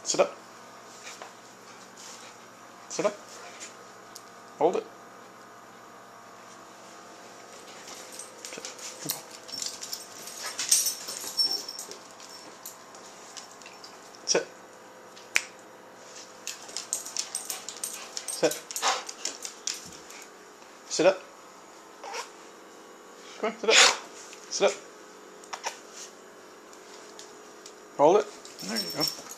Sit up. Sit up. Hold it. Sit. Good boy. Sit. Sit. Sit up. Come on, sit up. Sit up. Hold it. There you go.